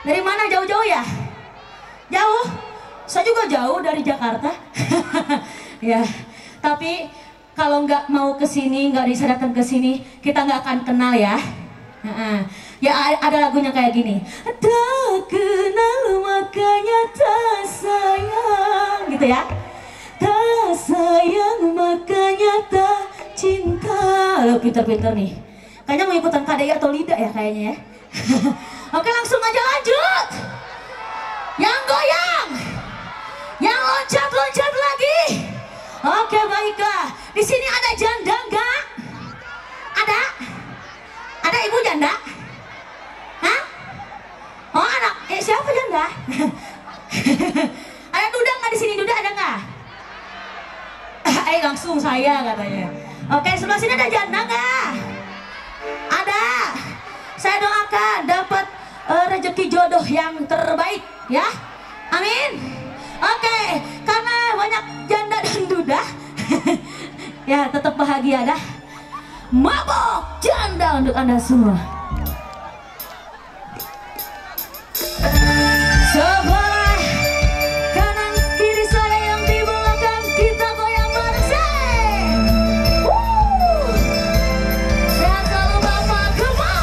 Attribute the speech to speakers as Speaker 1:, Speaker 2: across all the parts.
Speaker 1: Dari mana jauh-jauh ya? Jauh? Saya juga jauh dari Jakarta. Ya, tapi kalau nggak mau ke sini, nggak bisa datang ke sini, kita nggak akan kenal ya. Ya ada lagunya kayak gini. Tak kenal makanya tak sayang, gitu ya. Tak sayang makanya tak cinta. Lo pinter-pinter nih. Kayaknya mau ikutan KDI atau Lida ya kayaknya ya. Oke, langsung aja lanjut. Yang goyang, yang loncat-loncat lagi. Oke, baiklah. Di sini ada janda nggak? Ada? Ada ibu janda? Hah? Oh, anak. Siapa janda? Ada duda nggak di sini? Duda ada nggak? Langsung saya katanya. Oke, sebelah sini ada janda nggak? Ada. Saya doakan dapat rezeki jodoh yang terbaik ya. Amin. Oke, karena banyak janda dan duda ya tetap bahagia dah. Mabok janda untuk Anda semua. Sebelah kanan kiri saya yang di belakang kita goyang bareng. Sehat selalu Bapak, come on.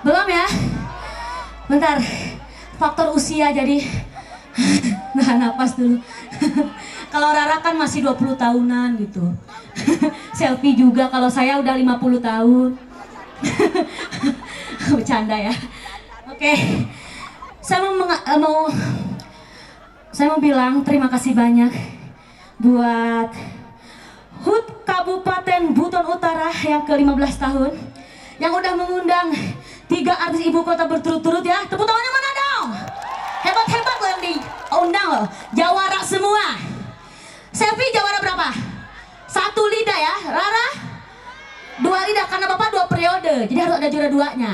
Speaker 1: Belum ya? Bentar, faktor usia jadi nahan napas dulu. Kalau Rara kan masih 20 tahunan gitu. Selfie juga, kalau saya udah 50 tahun. Bercanda ya. Oke. Saya mau bilang terima kasih banyak buat HUT Kabupaten Buton Utara yang ke-15 tahun yang udah mengundang 3 artis ibu kota berturut-turut ya. Tepuk tangannya mana dong? Hebat-hebat loh yang diundang loh. Jawara semua. Selfie jawara berapa? 1 lidah ya. Rara 2 lidah karena Bapak 2 periode. Jadi harus ada juara 2-nya.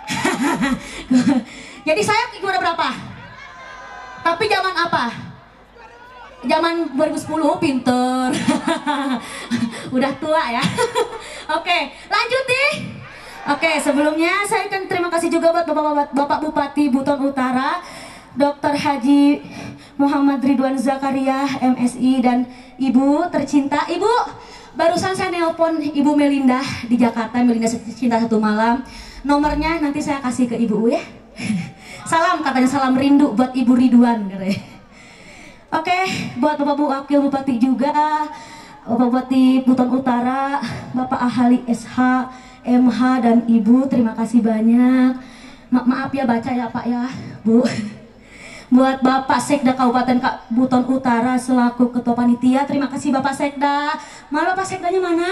Speaker 1: Jadi saya juara berapa? Tapi zaman apa? Zaman 2010 pinter. Udah tua ya. Oke, lanjut nih. Oke, sebelumnya saya kan terima kasih juga buat Bapak Bupati Buton Utara, Dr. Haji Muhammad Ridwan Zakaria, MSI, dan Ibu tercinta. Ibu, barusan saya nelpon Ibu Melinda di Jakarta, Melinda Cinta Satu Malam. Nomornya nanti saya kasih ke Ibu ya. Salam, katanya salam rindu buat Ibu Ridwan. Oke, buat Bapak Wakil Bupati juga, Bapak Bupati Buton Utara, Bapak Ahli SH, MH, dan Ibu, terima kasih banyak. Maaf ya baca ya Pak ya, Bu. Buat Bapak Sekda Kabupaten Buton Utara selaku Ketua Panitia, terima kasih Bapak Sekda. Mana Bapak Sekdanya mana?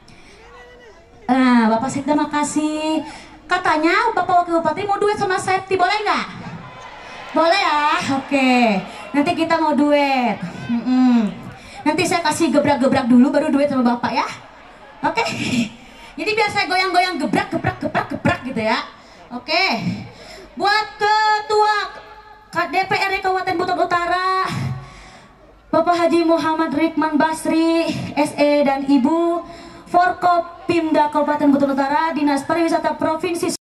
Speaker 1: Nah, Bapak Sekda makasih. Katanya Bapak Wakil Bupati mau duet sama Septi, boleh nggak? Boleh ya? Oke. Nanti kita mau duet. Nanti saya kasih gebrak-gebrak dulu baru duet sama Bapak ya. Oke. Jadi biar saya goyang-goyang gebrak gitu ya. Oke. Buat Ketua DPRD Kabupaten Buton Utara, Bapak Haji Muhammad Rikman Basri, SE, dan Ibu Forkopimda Kabupaten Buton Utara, Dinas Pariwisata Provinsi